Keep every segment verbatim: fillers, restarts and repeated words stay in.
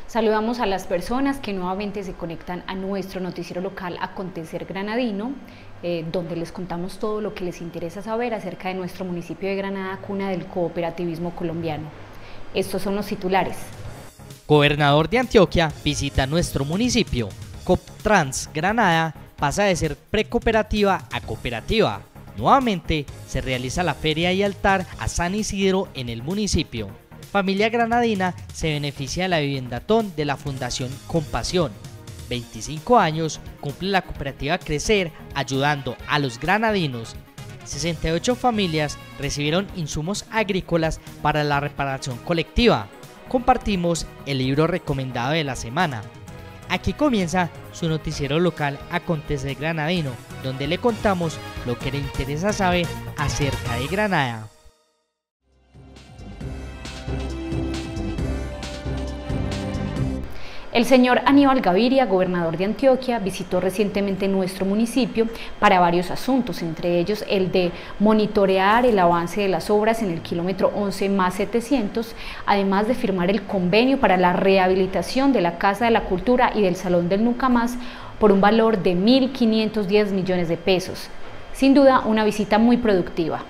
Saludamos a las personas que nuevamente se conectan a nuestro noticiero local Acontecer Granadino, eh, donde les contamos todo lo que les interesa saber acerca de nuestro municipio de Granada, cuna del cooperativismo colombiano. Estos son los titulares. Gobernador de Antioquia visita nuestro municipio. Coptrans Granada pasa de ser precooperativa a cooperativa. Nuevamente se realiza la feria y altar a San Isidro en el municipio. Familia granadina se beneficia de la viviendatón de la Fundación Compasión. veinticinco años cumple la cooperativa Crecer ayudando a los granadinos. sesenta y ocho familias recibieron insumos agrícolas para la reparación colectiva. Compartimos el libro recomendado de la semana. Aquí comienza su noticiero local Acontecer Granadino, donde le contamos lo que le interesa saber acerca de Granada. El señor Aníbal Gaviria, gobernador de Antioquia, visitó recientemente nuestro municipio para varios asuntos, entre ellos el de monitorear el avance de las obras en el kilómetro once más setecientos, además de firmar el convenio para la rehabilitación de la Casa de la Cultura y del Salón del Nunca Más por un valor de mil quinientos diez millones de pesos. Sin duda, una visita muy productiva.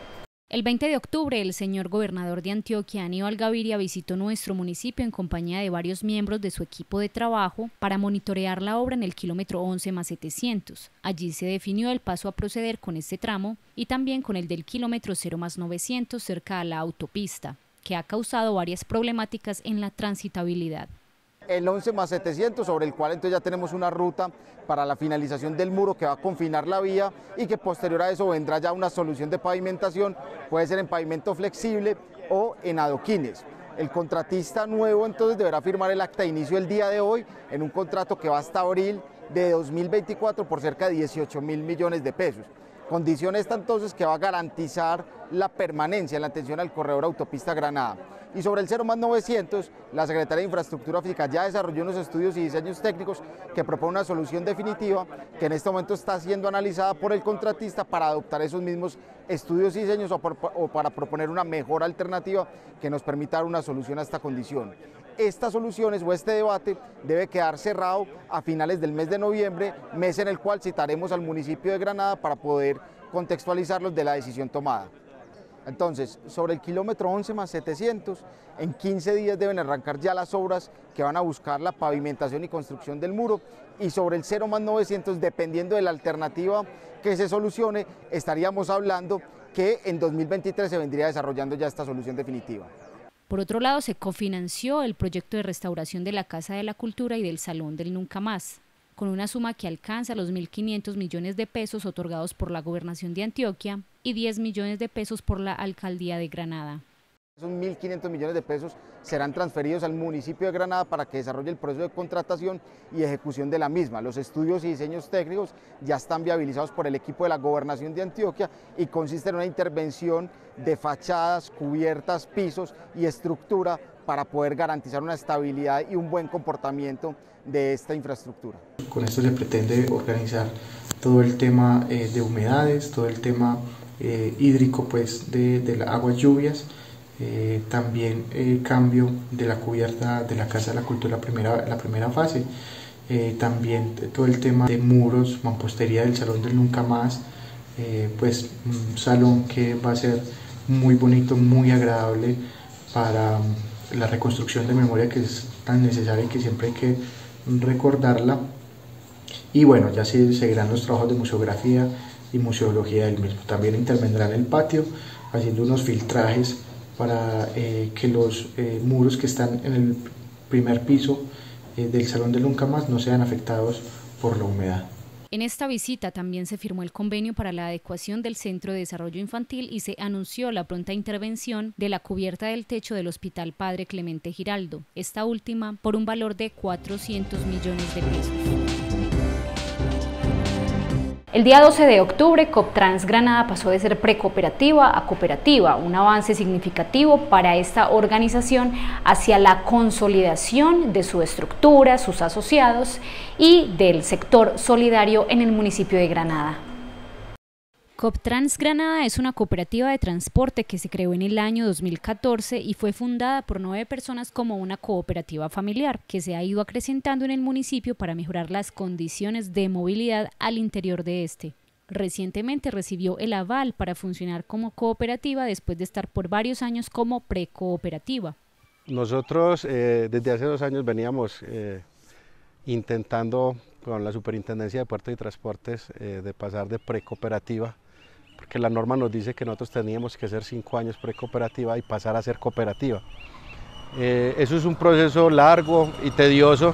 El veinte de octubre, el señor gobernador de Antioquia, Aníbal Gaviria, visitó nuestro municipio en compañía de varios miembros de su equipo de trabajo para monitorear la obra en el kilómetro once más setecientos. Allí se definió el paso a proceder con este tramo y también con el del kilómetro cero más novecientos cerca a la autopista, que ha causado varias problemáticas en la transitabilidad. El once más setecientos, sobre el cual entonces ya tenemos una ruta para la finalización del muro que va a confinar la vía y que posterior a eso vendrá ya una solución de pavimentación, puede ser en pavimento flexible o en adoquines. El contratista nuevo entonces deberá firmar el acta de inicio el día de hoy en un contrato que va hasta abril de dos mil veinticuatro por cerca de dieciocho mil millones de pesos. Condición esta entonces que va a garantizar la permanencia en la atención al corredor autopista Granada. Y sobre el cero más novecientos, la Secretaría de Infraestructura Física ya desarrolló unos estudios y diseños técnicos que propone una solución definitiva que en este momento está siendo analizada por el contratista para adoptar esos mismos estudios y diseños o, por, o para proponer una mejor alternativa que nos permita dar una solución a esta condición. Estas soluciones o este debate debe quedar cerrado a finales del mes de noviembre, mes en el cual citaremos al municipio de Granada para poder contextualizarlos de la decisión tomada. Entonces, sobre el kilómetro once más setecientos, en quince días deben arrancar ya las obras que van a buscar la pavimentación y construcción del muro, y sobre el cero más novecientos, dependiendo de la alternativa que se solucione, estaríamos hablando que en dos mil veintitrés se vendría desarrollando ya esta solución definitiva. Por otro lado, se cofinanció el proyecto de restauración de la Casa de la Cultura y del Salón del Nunca Más, con una suma que alcanza los mil quinientos millones de pesos otorgados por la Gobernación de Antioquia y diez millones de pesos por la Alcaldía de Granada. Esos mil quinientos millones de pesos serán transferidos al municipio de Granada para que desarrolle el proceso de contratación y ejecución de la misma. Los estudios y diseños técnicos ya están viabilizados por el equipo de la Gobernación de Antioquia y consiste en una intervención de fachadas, cubiertas, pisos y estructura para poder garantizar una estabilidad y un buen comportamiento de esta infraestructura. Con esto se pretende organizar todo el tema eh, de humedades, todo el tema eh, hídrico pues, de, de las aguas lluvias, eh, también el cambio de la cubierta de la Casa de la Cultura, la primera, la primera fase, eh, también todo el tema de muros, mampostería del Salón del Nunca Más, eh, pues un salón que va a ser muy bonito, muy agradable para la reconstrucción de memoria que es tan necesaria y que siempre hay que recordarla. Y bueno, ya se seguirán los trabajos de museografía y museología del mismo. También intervendrá en el patio haciendo unos filtrajes para eh, que los eh, muros que están en el primer piso eh, del Salón del Nunca Más no sean afectados por la humedad. En esta visita también se firmó el convenio para la adecuación del Centro de Desarrollo Infantil y se anunció la pronta intervención de la cubierta del techo del Hospital Padre Clemente Giraldo, esta última por un valor de cuatrocientos millones de pesos. El día doce de octubre, Coptrans Granada pasó de ser precooperativa a cooperativa, un avance significativo para esta organización hacia la consolidación de su estructura, sus asociados y del sector solidario en el municipio de Granada. Coptrans Granada es una cooperativa de transporte que se creó en el año dos mil catorce y fue fundada por nueve personas como una cooperativa familiar que se ha ido acrecentando en el municipio para mejorar las condiciones de movilidad al interior de este. Recientemente recibió el aval para funcionar como cooperativa después de estar por varios años como precooperativa. Nosotros eh, desde hace dos años veníamos eh, intentando con la Superintendencia de Puertos y Transportes eh, de pasar de precooperativa, porque la norma nos dice que nosotros teníamos que ser cinco años precooperativa y pasar a ser cooperativa. Eh, eso es un proceso largo y tedioso.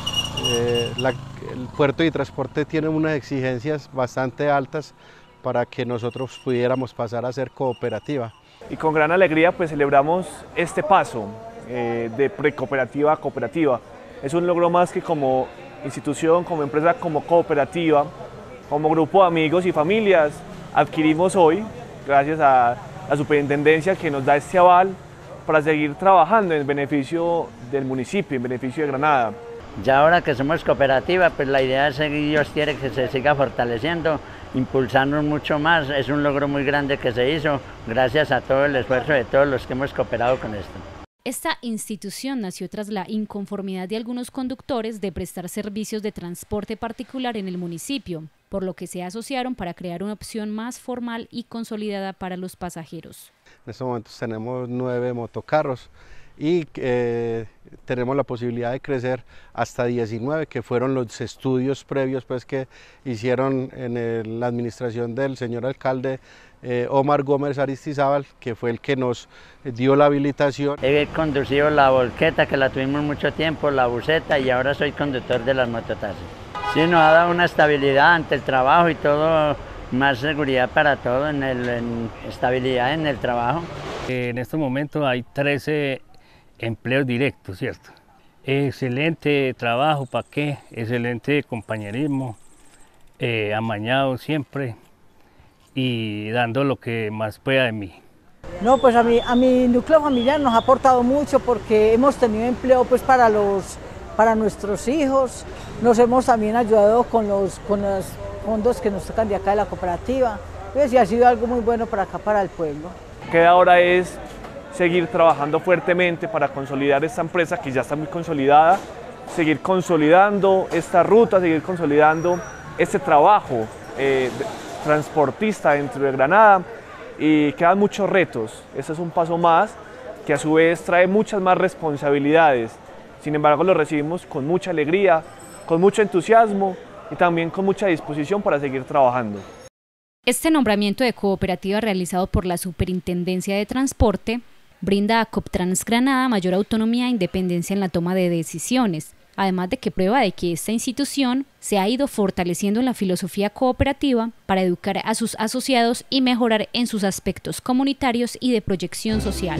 Eh, la, el puerto y transporte tiene unas exigencias bastante altas para que nosotros pudiéramos pasar a ser cooperativa. Y con gran alegría pues celebramos este paso eh, de precooperativa a cooperativa. Es un logro más que como institución, como empresa, como cooperativa, como grupo de amigos y familias adquirimos hoy, gracias a la superintendencia que nos da este aval para seguir trabajando en beneficio del municipio, en beneficio de Granada. Ya ahora que somos cooperativa, pues la idea es que Dios quiere que se siga fortaleciendo, impulsarnos mucho más. Es un logro muy grande que se hizo gracias a todo el esfuerzo de todos los que hemos cooperado con esto. Esta institución nació tras la inconformidad de algunos conductores de prestar servicios de transporte particular en el municipio, por lo que se asociaron para crear una opción más formal y consolidada para los pasajeros. En estos momentos tenemos nueve motocarros y eh, tenemos la posibilidad de crecer hasta diecinueve, que fueron los estudios previos pues, que hicieron en el, la administración del señor alcalde eh, Omar Gómez Aristizábal, que fue el que nos dio la habilitación. He conducido la volqueta, que la tuvimos mucho tiempo, la buseta, y ahora soy conductor de las mototaxis. Sí, nos ha dado una estabilidad ante el trabajo y todo, más seguridad para todo, en el, en estabilidad en el trabajo. En estos momentos hay trece empleos directos, ¿cierto? Excelente trabajo, ¿para qué? Excelente compañerismo, eh, amañado siempre y dando lo que más pueda de mí. No, pues a mi, a mi núcleo familiar nos ha aportado mucho porque hemos tenido empleo pues para, los, para nuestros hijos, nos hemos también ayudado con los, con los fondos que nos tocan de acá de la cooperativa, pues, y ha sido algo muy bueno para acá, para el pueblo. Queda ahora es seguir trabajando fuertemente para consolidar esta empresa que ya está muy consolidada, seguir consolidando esta ruta, seguir consolidando este trabajo eh, transportista dentro de Granada, y quedan muchos retos. Este es un paso más que a su vez trae muchas más responsabilidades. Sin embargo, lo recibimos con mucha alegría, con mucho entusiasmo y también con mucha disposición para seguir trabajando. Este nombramiento de cooperativa realizado por la Superintendencia de Transporte brinda a Coptrans Granada mayor autonomía e independencia en la toma de decisiones, además de que prueba de que esta institución se ha ido fortaleciendo en la filosofía cooperativa para educar a sus asociados y mejorar en sus aspectos comunitarios y de proyección social.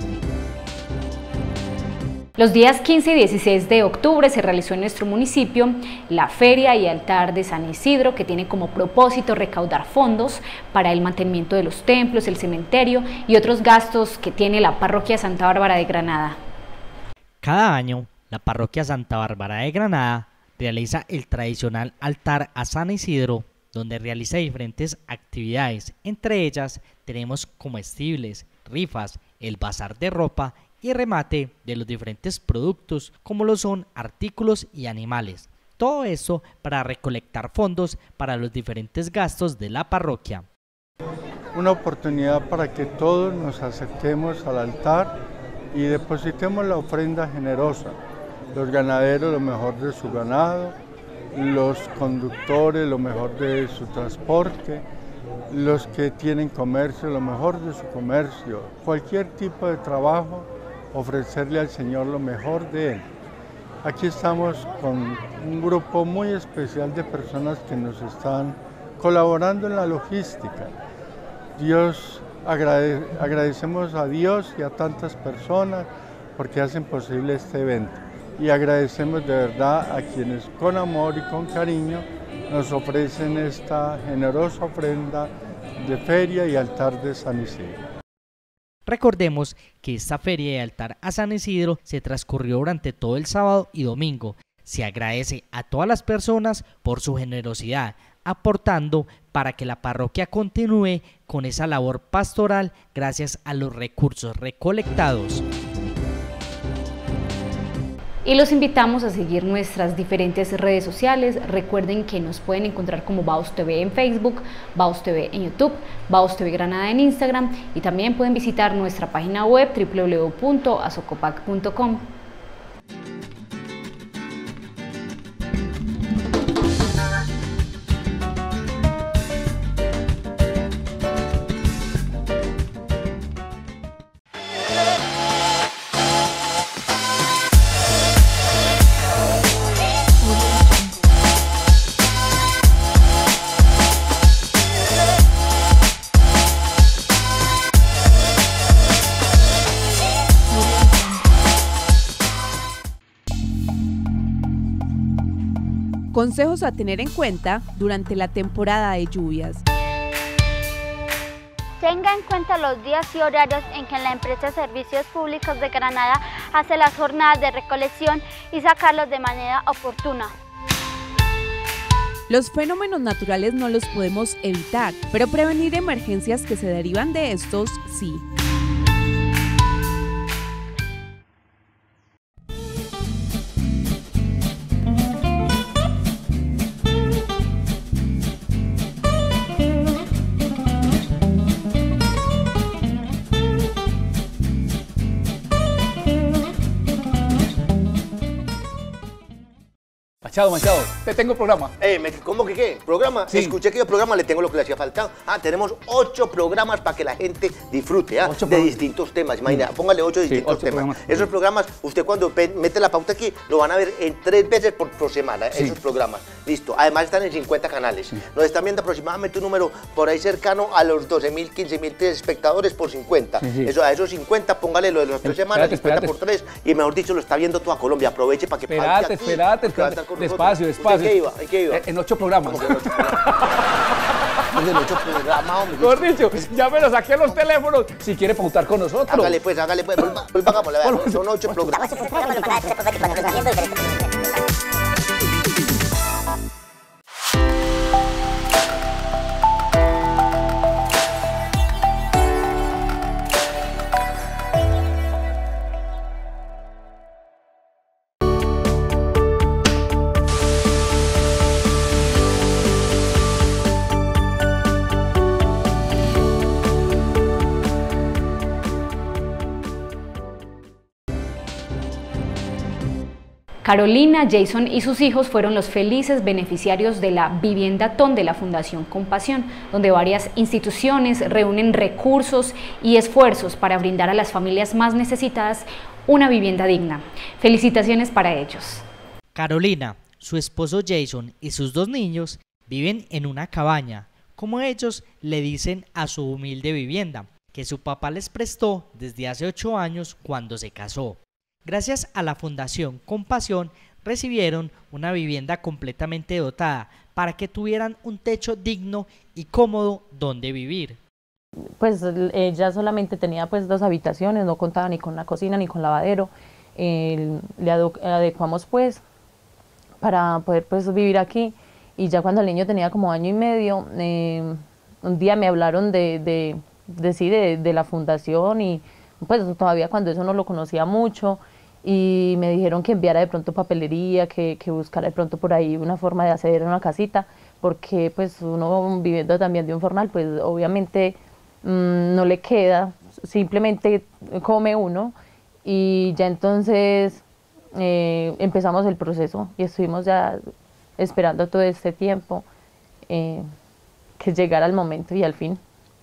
Los días quince y dieciséis de octubre se realizó en nuestro municipio la Feria y Altar de San Isidro, que tiene como propósito recaudar fondos para el mantenimiento de los templos, el cementerio y otros gastos que tiene la parroquia Santa Bárbara de Granada. Cada año, la parroquia Santa Bárbara de Granada realiza el tradicional altar a San Isidro, donde realiza diferentes actividades. Entre ellas tenemos comestibles, rifas, el bazar de ropa y remate de los diferentes productos, como lo son artículos y animales. Todo eso para recolectar fondos para los diferentes gastos de la parroquia. Una oportunidad para que todos nos acerquemos al altar y depositemos la ofrenda generosa. Los ganaderos lo mejor de su ganado, los conductores lo mejor de su transporte, los que tienen comercio lo mejor de su comercio, cualquier tipo de trabajo, ofrecerle al Señor lo mejor de Él. Aquí estamos con un grupo muy especial de personas que nos están colaborando en la logística. Dios, agrade, agradecemos a Dios y a tantas personas porque hacen posible este evento. Y agradecemos de verdad a quienes con amor y con cariño nos ofrecen esta generosa ofrenda de feria y altar de San Isidro. Recordemos que esta feria de altar a San Isidro se transcurrió durante todo el sábado y domingo. Se agradece a todas las personas por su generosidad, aportando para que la parroquia continúe con esa labor pastoral gracias a los recursos recolectados. Y los invitamos a seguir nuestras diferentes redes sociales. Recuerden que nos pueden encontrar como Baos T V en Facebook, Baos T V en YouTube, Baos T V Granada en Instagram, y también pueden visitar nuestra página web w w w punto asocopac punto com. Consejos a tener en cuenta durante la temporada de lluvias. Tenga en cuenta los días y horarios en que la empresa de Servicios Públicos de Granada hace las jornadas de recolección y sacarlos de manera oportuna. Los fenómenos naturales no los podemos evitar, pero prevenir emergencias que se derivan de estos, sí. Machado, Machado, te tengo programa. Eh, ¿Cómo que qué? ¿Programa? Sí. Escuché que el programa le tengo lo que le hacía falta. Ah, tenemos ocho programas para que la gente disfrute, ¿ah? De distintos temas. Imagina, sí. Póngale ocho distintos sí, ocho temas. Programas. Esos programas, usted cuando mete la pauta aquí, lo van a ver en tres veces por, por semana, sí. Esos programas. Listo. Además están en cincuenta canales. Sí. Nos están viendo aproximadamente un número por ahí cercano a los doce mil, quince mil espectadores por cincuenta. Sí, sí. Eso, a esos cincuenta, póngale lo de las tres semanas, cincuenta por tres, y mejor dicho, lo está viendo toda Colombia. Aproveche para que Espérate, aquí, espérate, espérate. Despacio, despacio. ¿En qué iba? ¿En qué iba? En ocho programas. En ocho programas. En ocho programas, hombre. Mejor dicho, ya me lo saqué a los teléfonos. Si quiere pautar con nosotros. Hágale pues, hágale pues. Vuelva, hagámosle, vean. Son ocho programas. Carolina, Jason y sus hijos fueron los felices beneficiarios de la Vivienda T O N de la Fundación Compasión, donde varias instituciones reúnen recursos y esfuerzos para brindar a las familias más necesitadas una vivienda digna. Felicitaciones para ellos. Carolina, su esposo Jason y sus dos niños viven en una cabaña, como ellos le dicen a su humilde vivienda, que su papá les prestó desde hace ocho años cuando se casó. Gracias a la Fundación Compasión recibieron una vivienda completamente dotada para que tuvieran un techo digno y cómodo donde vivir. Pues ella solamente tenía pues dos habitaciones, no contaba ni con la cocina ni con lavadero. Eh, le adecuamos pues para poder pues vivir aquí, y ya cuando el niño tenía como año y medio, eh, un día me hablaron de, de, de, sí, de, de la fundación, y pues todavía cuando eso no lo conocía mucho, y me dijeron que enviara de pronto papelería, que, que buscara de pronto por ahí una forma de acceder a una casita, porque pues uno viviendo también de un formal, pues obviamente mmm, no le queda, simplemente come uno, y ya entonces eh, empezamos el proceso y estuvimos ya esperando todo este tiempo eh, que llegara el momento y al fin.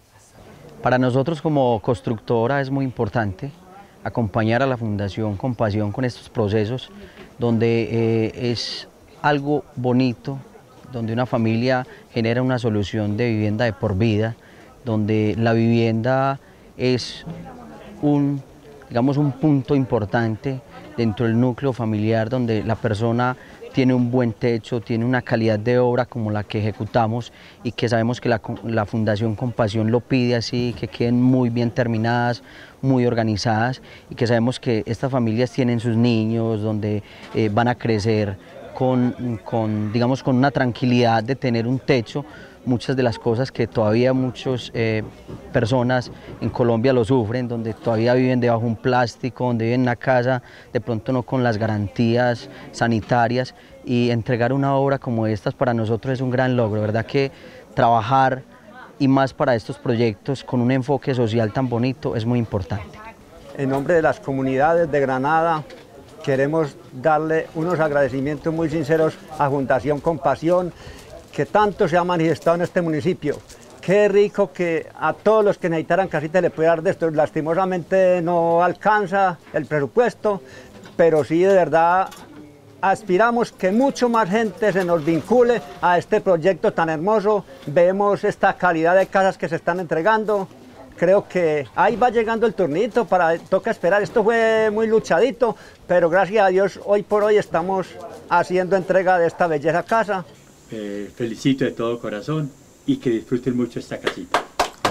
Para nosotros como constructora es muy importante acompañar a la Fundación Compasión con estos procesos, donde eh, es algo bonito, donde una familia genera una solución de vivienda de por vida, donde la vivienda es un, digamos, un punto importante dentro del núcleo familiar, donde la persona tiene un buen techo, tiene una calidad de obra como la que ejecutamos, y que sabemos que la, la Fundación Compasión lo pide así, que queden muy bien terminadas, muy organizadas, y que sabemos que estas familias tienen sus niños, donde eh, van a crecer con, con, digamos, con una tranquilidad de tener un techo, muchas de las cosas que todavía muchas eh, personas en Colombia lo sufren, donde todavía viven debajo de un plástico, donde viven en una casa de pronto no con las garantías sanitarias, y entregar una obra como estas para nosotros es un gran logro, ¿verdad? Que trabajar y más para estos proyectos con un enfoque social tan bonito es muy importante. En nombre de las comunidades de Granada queremos darle unos agradecimientos muy sinceros a Fundación Compasión, que tanto se ha manifestado en este municipio. Qué rico que a todos los que necesitaran casita le pueda dar de esto. Lastimosamente no alcanza el presupuesto, pero sí de verdad aspiramos que mucho más gente se nos vincule a este proyecto tan hermoso. Vemos esta calidad de casas que se están entregando. Creo que ahí va llegando el turnito, para, toca esperar. Esto fue muy luchadito, pero gracias a Dios hoy por hoy estamos haciendo entrega de esta belleza casa. Eh, felicito de todo corazón y que disfruten mucho esta casita.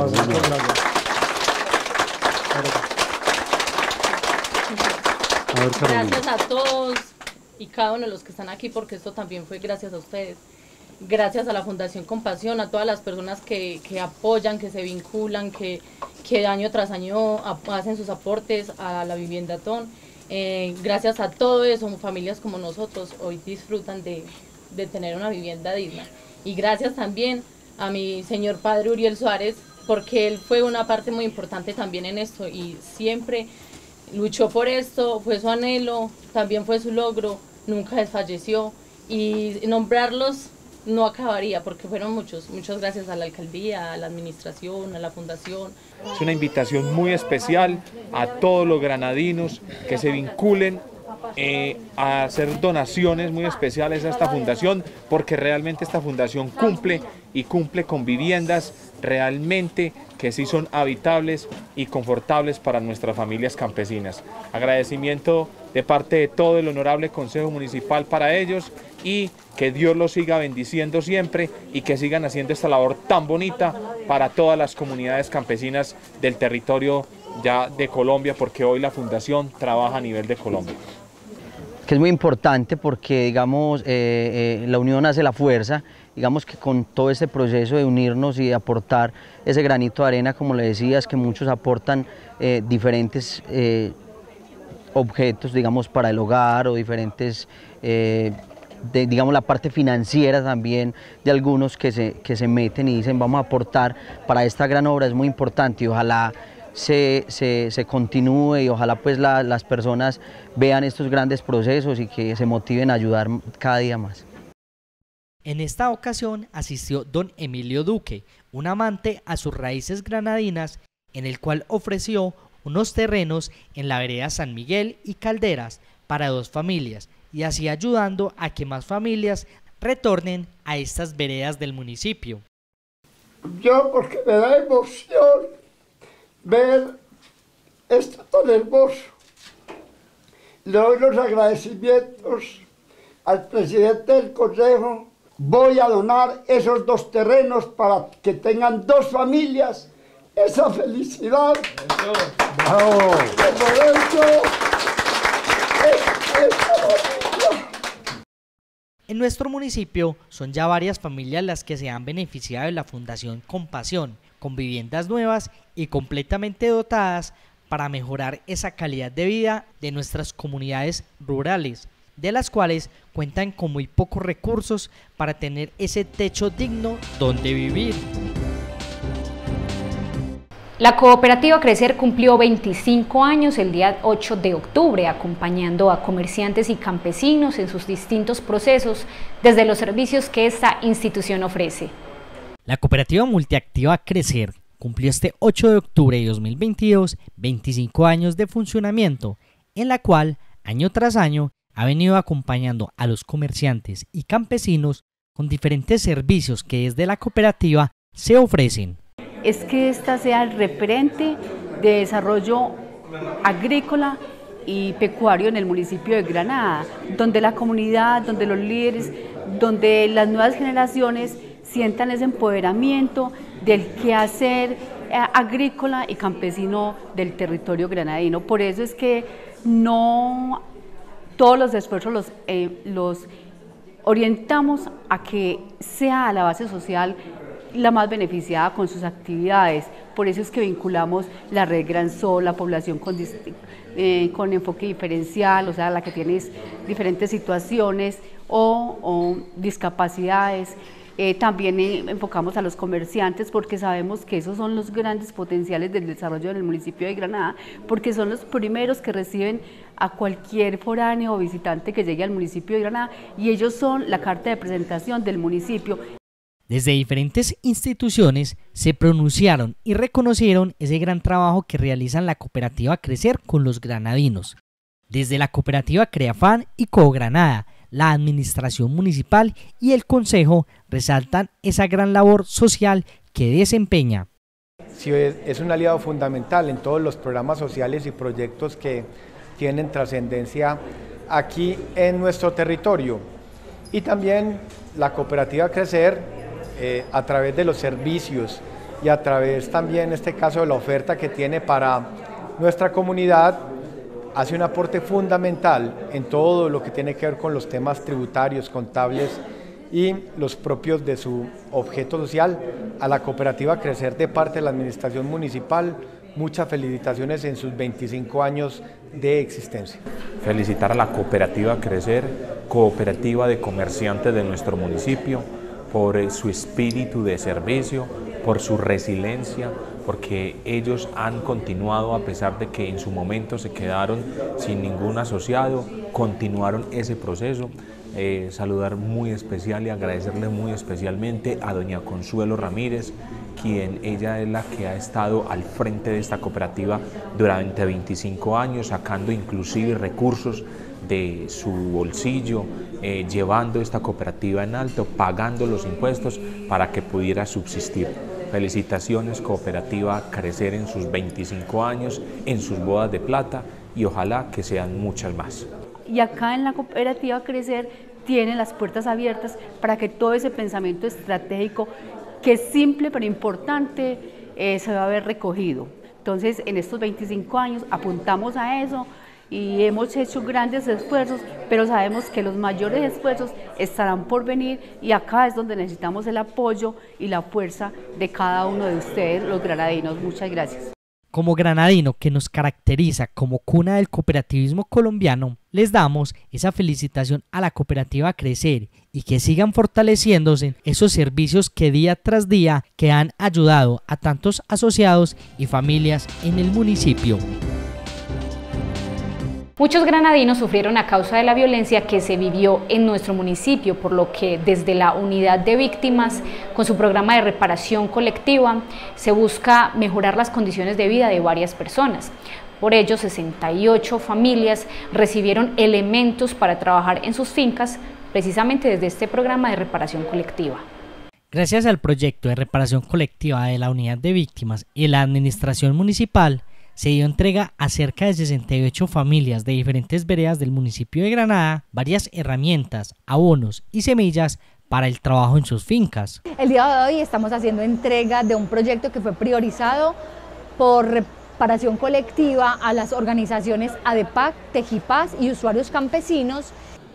Gracias a todos y cada uno de los que están aquí, porque esto también fue gracias a ustedes. Gracias a la Fundación Compasión, a todas las personas que, que apoyan, que se vinculan, que, que año tras año hacen sus aportes a la Viviendatón. Eh, gracias a todo eso, familias como nosotros hoy disfrutan de, de tener una vivienda digna. Y gracias también a mi señor padre Uriel Suárez, porque él fue una parte muy importante también en esto y siempre luchó por esto, fue su anhelo, también fue su logro, nunca desfalleció, y nombrarlos no acabaría porque fueron muchos. Muchas gracias a la alcaldía, a la administración, a la fundación. Es una invitación muy especial a todos los granadinos que se vinculen eh, a hacer donaciones muy especiales a esta fundación, porque realmente esta fundación cumple y cumple con viviendas realmente que sí son habitables y confortables para nuestras familias campesinas. Agradecimiento de parte de todo el honorable Consejo Municipal para ellos, y que Dios los siga bendiciendo siempre y que sigan haciendo esta labor tan bonita para todas las comunidades campesinas del territorio ya de Colombia, porque hoy la Fundación trabaja a nivel de Colombia. Que es muy importante porque, digamos, eh, eh, la unión hace la fuerza. Digamos que con todo este proceso de unirnos y de aportar ese granito de arena, como le decías, que muchos aportan eh, diferentes eh, objetos, digamos, para el hogar, o diferentes, eh, de, digamos, la parte financiera también de algunos que se, que se meten y dicen vamos a aportar para esta gran obra, es muy importante, y ojalá Se, se, se continúe, y ojalá pues la, las personas vean estos grandes procesos y que se motiven a ayudar cada día más. En esta ocasión asistió don Emilio Duque, un amante a sus raíces granadinas, en el cual ofreció unos terrenos en la vereda San Miguel y Calderas para dos familias, y así ayudando a que más familias retornen a estas veredas del municipio. Yo, porque me da emoción ver esto tan hermoso. Le doy los agradecimientos al presidente del consejo. Voy a donar esos dos terrenos para que tengan dos familias esa felicidad. Eso. ¡Bravo! En nuestro municipio son ya varias familias las que se han beneficiado de la Fundación Compasión, con viviendas nuevas y completamente dotadas para mejorar esa calidad de vida de nuestras comunidades rurales, de las cuales cuentan con muy pocos recursos para tener ese techo digno donde vivir. La cooperativa Crecer cumplió veinticinco años el día ocho de octubre, acompañando a comerciantes y campesinos en sus distintos procesos desde los servicios que esta institución ofrece. La cooperativa multiactiva Crecer cumplió este ocho de octubre de dos mil veintidós veinticinco años de funcionamiento, en la cual año tras año ha venido acompañando a los comerciantes y campesinos con diferentes servicios que desde la cooperativa se ofrecen. Es que esta sea el referente de desarrollo agrícola y pecuario en el municipio de Granada, donde la comunidad, donde los líderes, donde las nuevas generaciones sientan ese empoderamiento del quehacer agrícola y campesino del territorio granadino. Por eso es que no todos los esfuerzos los, eh, los orientamos a que sea la base social la más beneficiada con sus actividades. Por eso es que vinculamos la red Gran Sol, la población con, eh, con enfoque diferencial, o sea, la que tiene diferentes situaciones o, o discapacidades. Eh, también eh, enfocamos a los comerciantes porque sabemos que esos son los grandes potenciales del desarrollo del municipio de Granada, porque son los primeros que reciben a cualquier foráneo o visitante que llegue al municipio de Granada y ellos son la carta de presentación del municipio. Desde diferentes instituciones se pronunciaron y reconocieron ese gran trabajo que realizan la cooperativa Crecer con los granadinos. Desde la cooperativa Creafan y Cogranada, la administración municipal y el consejo resaltan esa gran labor social que desempeña. Sí, es un aliado fundamental en todos los programas sociales y proyectos que tienen trascendencia aquí en nuestro territorio. Y también la cooperativa Crecer, eh, a través de los servicios y a través también, en este caso, de la oferta que tiene para nuestra comunidad, hace un aporte fundamental en todo lo que tiene que ver con los temas tributarios, contables y los propios de su objeto social. A la cooperativa Crecer de parte de la administración municipal, muchas felicitaciones en sus veinticinco años de existencia. Felicitar a la cooperativa Crecer, cooperativa de comerciantes de nuestro municipio, por su espíritu de servicio, por su resiliencia, porque ellos han continuado, a pesar de que en su momento se quedaron sin ningún asociado, continuaron ese proceso. Eh, saludar muy especial y agradecerle muy especialmente a doña Consuelo Ramírez, quien ella es la que ha estado al frente de esta cooperativa durante veinticinco años, sacando inclusive recursos de su bolsillo, eh, llevando esta cooperativa en alto, pagando los impuestos para que pudiera subsistir. Felicitaciones, cooperativa Crecer en sus veinticinco años, en sus bodas de plata y ojalá que sean muchas más. Y acá en la cooperativa Crecer tienen las puertas abiertas para que todo ese pensamiento estratégico, que es simple pero importante, eh, se va a ver recogido. Entonces, en estos veinticinco años apuntamos a eso y hemos hecho grandes esfuerzos, pero sabemos que los mayores esfuerzos estarán por venir y acá es donde necesitamos el apoyo y la fuerza de cada uno de ustedes, los granadinos. Muchas gracias. Como granadino que nos caracteriza como cuna del cooperativismo colombiano, les damos esa felicitación a la cooperativa Crecer y que sigan fortaleciéndose esos servicios que día tras día que han ayudado a tantos asociados y familias en el municipio. Muchos granadinos sufrieron a causa de la violencia que se vivió en nuestro municipio, por lo que desde la unidad de víctimas, con su programa de reparación colectiva, se busca mejorar las condiciones de vida de varias personas. Por ello, sesenta y ocho familias recibieron elementos para trabajar en sus fincas, precisamente desde este programa de reparación colectiva. Gracias al proyecto de reparación colectiva de la unidad de víctimas y la administración municipal, se dio entrega a cerca de sesenta y ocho familias de diferentes veredas del municipio de Granada varias herramientas, abonos y semillas para el trabajo en sus fincas. El día de hoy estamos haciendo entrega de un proyecto que fue priorizado por reparación colectiva a las organizaciones ADEPAC, Tejipaz y usuarios campesinos.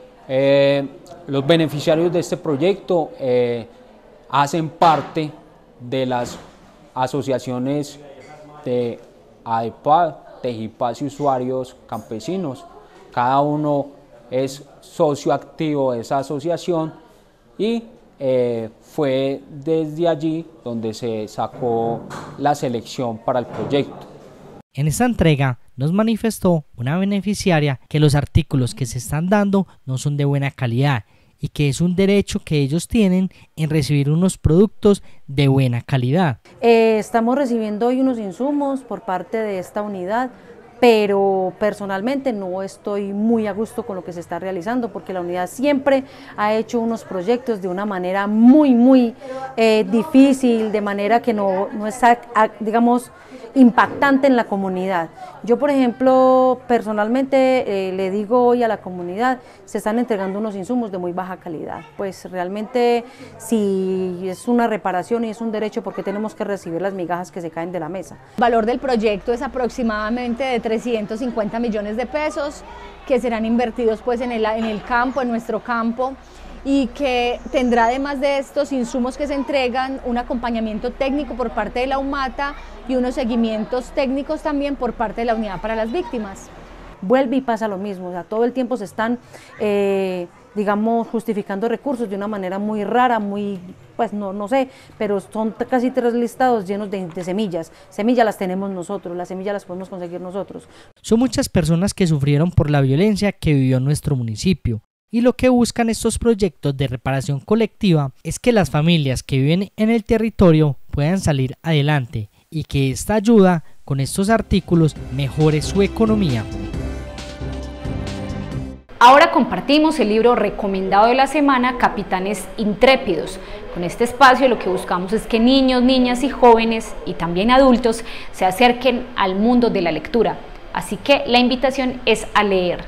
Eh, los beneficiarios de este proyecto eh, hacen parte de las asociaciones de ADEPAC, Tejipaz y usuarios campesinos. Cada uno es socio activo de esa asociación y eh, fue desde allí donde se sacó la selección para el proyecto. En esta entrega nos manifestó una beneficiaria que los artículos que se están dando no son de buena calidad y que es un derecho que ellos tienen en recibir unos productos de buena calidad. Eh, estamos recibiendo hoy unos insumos por parte de esta unidad, pero personalmente no estoy muy a gusto con lo que se está realizando, porque la unidad siempre ha hecho unos proyectos de una manera muy, muy eh, difícil, de manera que no, no está, digamos, impactante en la comunidad. Yo, por ejemplo, personalmente eh, le digo hoy a la comunidad, se están entregando unos insumos de muy baja calidad. Pues realmente, si es una reparación y es un derecho, ¿por qué tenemos que recibir las migajas que se caen de la mesa? El valor del proyecto es aproximadamente de trescientos cincuenta millones de pesos que serán invertidos pues en el, en el campo, en nuestro campo, y que tendrá, además de estos insumos que se entregan, un acompañamiento técnico por parte de la UMATA y unos seguimientos técnicos también por parte de la Unidad para las Víctimas. Vuelve y pasa lo mismo, o sea, todo el tiempo se están, eh, digamos, justificando recursos de una manera muy rara, muy, pues no, no sé, pero son casi tres listados llenos de, de semillas. Semillas las tenemos nosotros, las semillas las podemos conseguir nosotros. Son muchas personas que sufrieron por la violencia que vivió nuestro municipio. Y lo que buscan estos proyectos de reparación colectiva es que las familias que viven en el territorio puedan salir adelante y que esta ayuda con estos artículos mejore su economía. Ahora compartimos el libro recomendado de la semana, Capitanes Intrépidos. Con este espacio lo que buscamos es que niños, niñas y jóvenes y también adultos se acerquen al mundo de la lectura. Así que la invitación es a leer.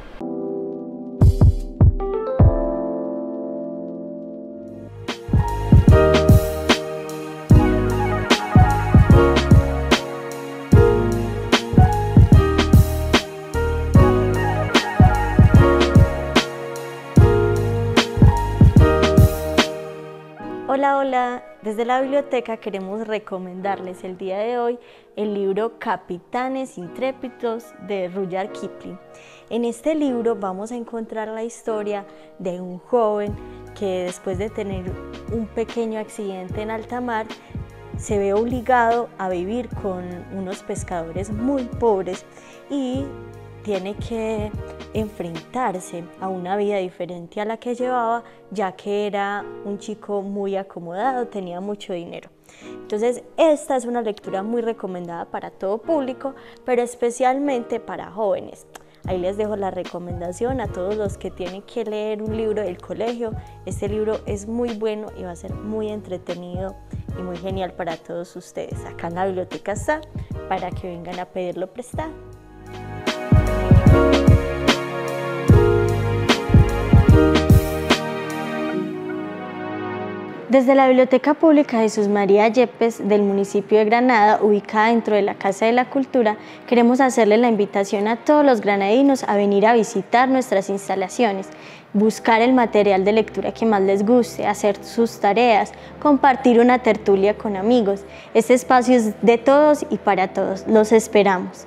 Hola, hola, desde la biblioteca queremos recomendarles el día de hoy el libro Capitanes Intrépidos de Rudyard Kipling. En este libro vamos a encontrar la historia de un joven que después de tener un pequeño accidente en alta mar se ve obligado a vivir con unos pescadores muy pobres y tiene que enfrentarse a una vida diferente a la que llevaba, ya que era un chico muy acomodado, tenía mucho dinero. Entonces, esta es una lectura muy recomendada para todo público, pero especialmente para jóvenes. Ahí les dejo la recomendación a todos los que tienen que leer un libro del colegio. Este libro es muy bueno y va a ser muy entretenido y muy genial para todos ustedes. Acá en la biblioteca está para que vengan a pedirlo prestado. Desde la Biblioteca Pública Jesús María Yepes del municipio de Granada, ubicada dentro de la Casa de la Cultura, queremos hacerle la invitación a todos los granadinos a venir a visitar nuestras instalaciones, buscar el material de lectura que más les guste, hacer sus tareas, compartir una tertulia con amigos. Este espacio es de todos y para todos. Los esperamos.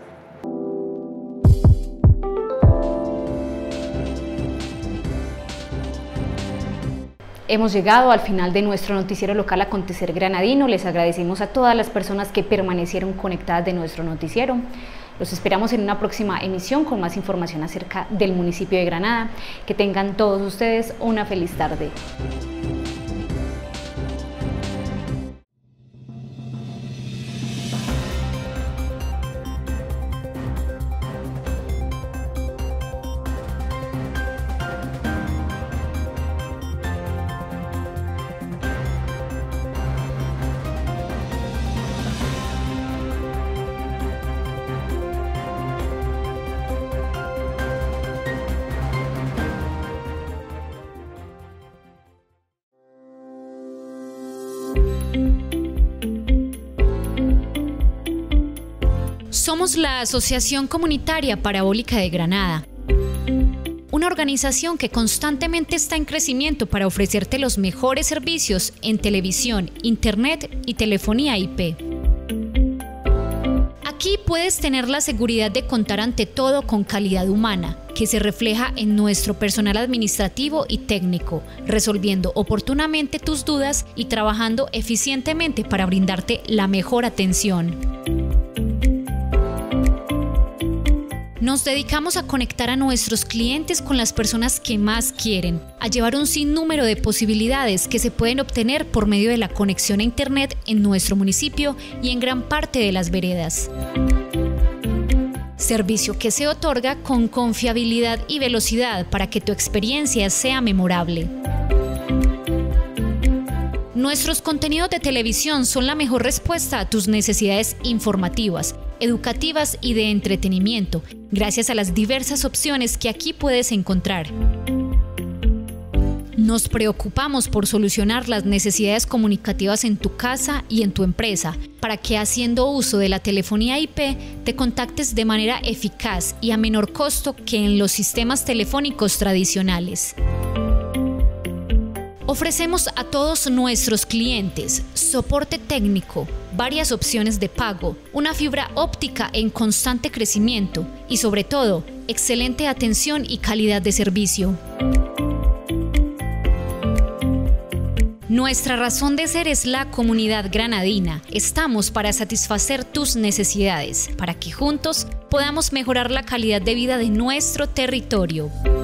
Hemos llegado al final de nuestro noticiero local Acontecer Granadino. Les agradecemos a todas las personas que permanecieron conectadas de nuestro noticiero. Los esperamos en una próxima emisión con más información acerca del municipio de Granada. Que tengan todos ustedes una feliz tarde. Somos la Asociación Comunitaria Parabólica de Granada, una organización que constantemente está en crecimiento para ofrecerte los mejores servicios en televisión, internet y telefonía I P. Aquí puedes tener la seguridad de contar ante todo con calidad humana, que se refleja en nuestro personal administrativo y técnico, resolviendo oportunamente tus dudas y trabajando eficientemente para brindarte la mejor atención. Nos dedicamos a conectar a nuestros clientes con las personas que más quieren, a llevar un sinnúmero de posibilidades que se pueden obtener por medio de la conexión a Internet en nuestro municipio y en gran parte de las veredas. Servicio que se otorga con confiabilidad y velocidad para que tu experiencia sea memorable. Nuestros contenidos de televisión son la mejor respuesta a tus necesidades informativas, educativas y de entretenimiento, gracias a las diversas opciones que aquí puedes encontrar. Nos preocupamos por solucionar las necesidades comunicativas en tu casa y en tu empresa, para que haciendo uso de la telefonía I P te contactes de manera eficaz y a menor costo que en los sistemas telefónicos tradicionales. Ofrecemos a todos nuestros clientes soporte técnico, varias opciones de pago, una fibra óptica en constante crecimiento y sobre todo, excelente atención y calidad de servicio. Nuestra razón de ser es la comunidad granadina. Estamos para satisfacer tus necesidades, para que juntos podamos mejorar la calidad de vida de nuestro territorio.